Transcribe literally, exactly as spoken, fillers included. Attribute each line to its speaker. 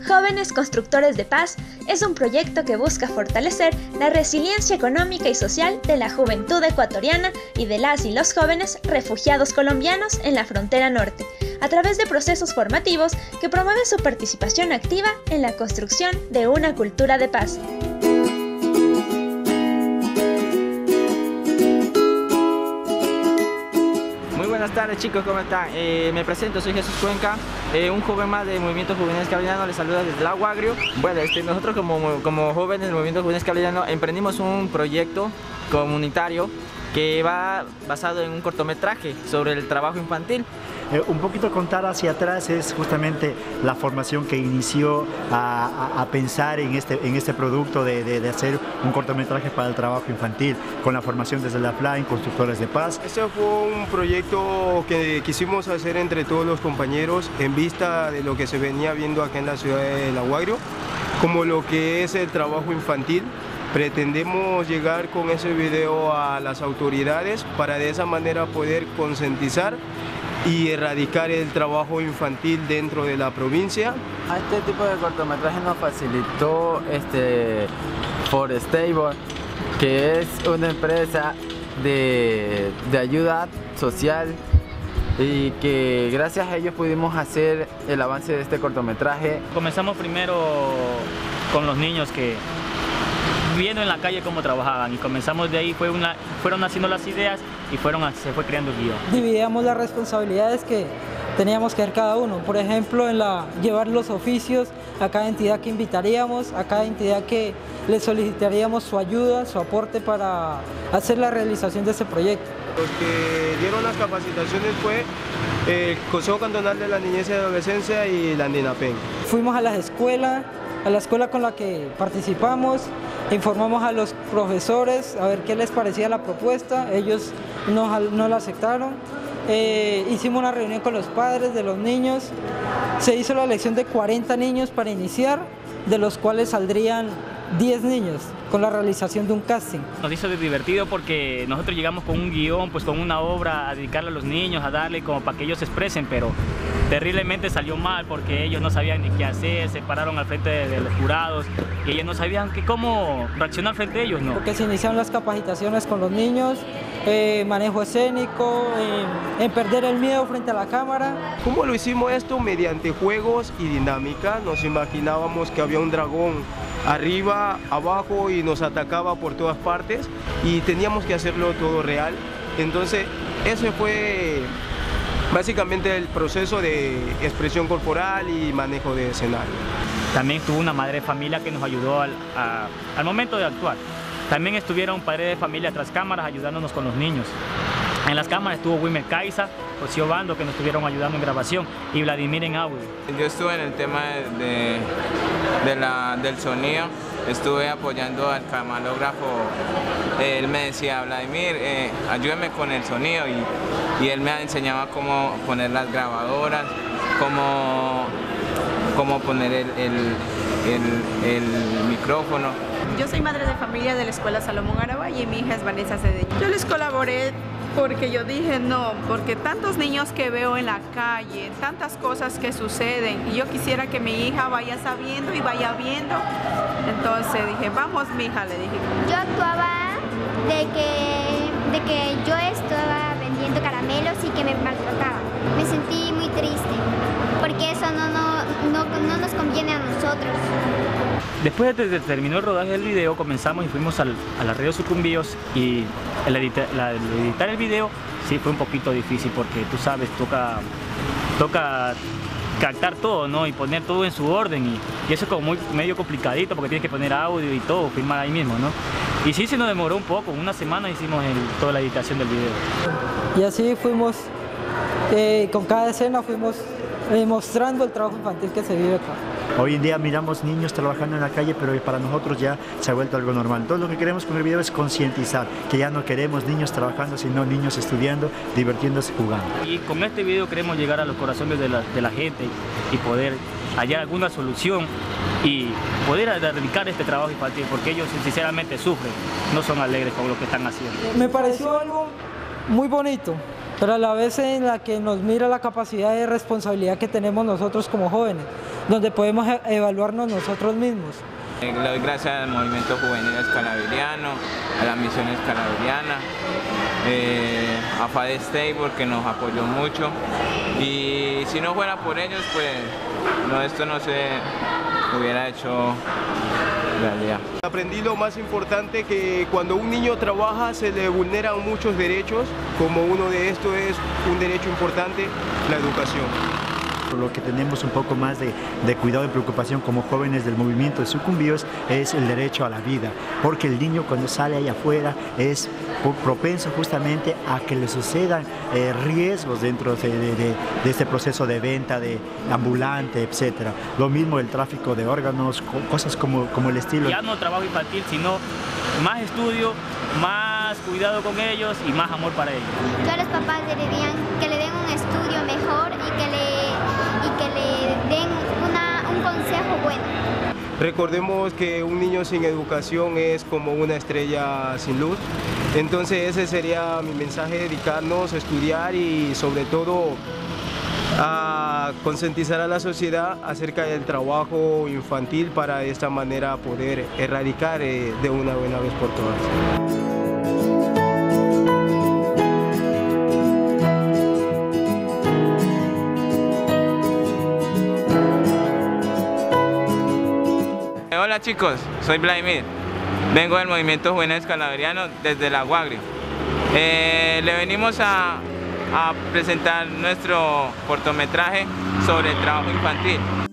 Speaker 1: Jóvenes Constructores de Paz es un proyecto que busca fortalecer la resiliencia económica y social de la juventud ecuatoriana y de las y los jóvenes refugiados colombianos en la frontera norte, a través de procesos formativos que promueven su participación activa en la construcción de una cultura de paz.
Speaker 2: Buenas tardes chicos, ¿cómo están? Eh, me presento, soy Jesús Cuenca, eh, un joven más del Movimiento Juvenil Cabellano, les saluda desde el Agua Agrio. Bueno, este, nosotros como, como jóvenes del Movimiento Juvenil Cabellano emprendimos un proyecto comunitario que va basado en un cortometraje sobre el trabajo infantil.
Speaker 3: Eh, un poquito contar hacia atrás es justamente la formación que inició a, a, a pensar en este, en este producto de, de, de hacer un cortometraje para el trabajo infantil, con la formación desde la F L A en Constructores de Paz.
Speaker 4: Este fue un proyecto que quisimos hacer entre todos los compañeros en vista de lo que se venía viendo acá en la ciudad de El Agua Agrio, como lo que es el trabajo infantil. Pretendemos llegar con ese video a las autoridades para de esa manera poder concientizar y erradicar el trabajo infantil dentro de la provincia.
Speaker 5: A este tipo de cortometraje nos facilitó este Forestable, que es una empresa de, de ayuda social y que gracias a ellos pudimos hacer el avance de este cortometraje.
Speaker 6: Comenzamos primero con los niños que viendo en la calle cómo trabajaban y comenzamos de ahí, fue una, fueron haciendo las ideas y fueron, se fue creando el guión.
Speaker 7: Dividíamos las responsabilidades que teníamos que hacer cada uno, por ejemplo, en la, llevar los oficios a cada entidad que invitaríamos, a cada entidad que le solicitaríamos su ayuda, su aporte para hacer la realización de ese proyecto.
Speaker 4: Los que dieron las capacitaciones fue el Consejo Cantonal de la Niñez y Adolescencia y la ANDINAPEN.
Speaker 7: Fuimos a las escuelas, a la escuela con la que participamos, informamos a los profesores a ver qué les parecía la propuesta, ellos no, no la aceptaron. Eh, hicimos una reunión con los padres de los niños, se hizo la elección de cuarenta niños para iniciar, de los cuales saldrían diez niños con la realización de un casting.
Speaker 6: Nos hizo divertido porque nosotros llegamos con un guión, pues con una obra a dedicarle a los niños, a darle como para que ellos se expresen, pero terriblemente salió mal porque ellos no sabían ni qué hacer, se pararon al frente de, de los jurados y ellos no sabían que, cómo reaccionar frente a ellos, ¿no?
Speaker 7: Porque se iniciaron las capacitaciones con los niños, eh, manejo escénico, eh, en perder el miedo frente a la cámara.
Speaker 4: ¿Cómo lo hicimos esto? Mediante juegos y dinámica. Nos imaginábamos que había un dragón arriba, abajo y nos atacaba por todas partes y teníamos que hacerlo todo real. Entonces ese fue básicamente el proceso de expresión corporal y manejo de escenario.
Speaker 6: También tuvo una madre de familia que nos ayudó al, a, al momento de actuar. También estuvieron padres de familia tras cámaras ayudándonos con los niños. En las cámaras estuvo Wilmer Caiza, José Obando, que nos estuvieron ayudando en grabación, y Vladimir en audio.
Speaker 8: Yo estuve en el tema de, de la, del sonido, estuve apoyando al camarógrafo. Él me decía, Vladimir, eh, ayúdame con el sonido, y, y él me enseñaba cómo poner las grabadoras, cómo, cómo poner el, el, el, el micrófono.
Speaker 9: Yo soy madre de familia de la Escuela Salomón Araba y mi hija es Vanessa Cedeño. Yo les colaboré porque yo dije no, porque tantos niños que veo en la calle, tantas cosas que suceden, y yo quisiera que mi hija vaya sabiendo y vaya viendo. Entonces dije, vamos mi hija, le dije.
Speaker 10: Yo actuaba de que, de que yo estaba vendiendo caramelos y que me maltrataban. Me sentí muy triste, porque eso no, no, no, no nos conviene a nosotros.
Speaker 6: Después de que terminó el rodaje del video, comenzamos y fuimos al, a la radio Sucumbíos, y el, edita, la, el editar el video sí fue un poquito difícil porque tú sabes, toca, toca captar todo, ¿no? Y poner todo en su orden, y, y eso es como muy medio complicadito porque tienes que poner audio y todo, filmar ahí mismo, ¿no? Y sí se nos demoró un poco, una semana hicimos el, toda la editación del video.
Speaker 7: Y así fuimos, eh, con cada escena fuimos eh, mostrando el trabajo infantil que se vive acá.
Speaker 3: Hoy en día miramos niños trabajando en la calle, pero para nosotros ya se ha vuelto algo normal. Entonces lo que queremos con el video es concientizar, que ya no queremos niños trabajando, sino niños estudiando, divirtiéndose, jugando.
Speaker 6: Y con este video queremos llegar a los corazones de la, de la gente y poder hallar alguna solución y poder erradicar este trabajo infantil, porque ellos sinceramente sufren, no son alegres con lo que están haciendo.
Speaker 7: Me pareció algo muy bonito, pero a la vez en la que nos mira la capacidad de responsabilidad que tenemos nosotros como jóvenes, donde podemos evaluarnos nosotros mismos.
Speaker 8: Le doy gracias al Movimiento Juvenil Escalaveriano, a la Misión Escalaveriana, eh, a Fade Stable que nos apoyó mucho, y si no fuera por ellos, pues no, esto no se hubiera hecho realidad.
Speaker 4: Aprendí lo más importante, que cuando un niño trabaja se le vulneran muchos derechos, como uno de estos es un derecho importante, la educación.
Speaker 3: Lo que tenemos un poco más de, de cuidado y preocupación como jóvenes del movimiento de Sucumbíos es el derecho a la vida, porque el niño cuando sale allá afuera es propenso justamente a que le sucedan eh, riesgos dentro de, de, de, de este proceso de venta de ambulante, etcétera. Lo mismo el tráfico de órganos, cosas como, como el estilo.
Speaker 6: Ya no trabajo infantil, sino más estudio, más cuidado con ellos y más amor para ellos.
Speaker 10: Todos los papás deberían que le den un estudio mejor y que le, y que le den una, un consejo bueno.
Speaker 4: Recordemos que un niño sin educación es como una estrella sin luz. Entonces ese sería mi mensaje, dedicarnos a estudiar y sobre todo a concientizar a la sociedad acerca del trabajo infantil para de esta manera poder erradicar eh, de una buena vez por todas.
Speaker 8: Hola chicos, soy Vladimir, vengo del Movimiento Juvenil Escalaveriano desde La Guagrio. Eh, le venimos a, a presentar nuestro cortometraje sobre el trabajo infantil.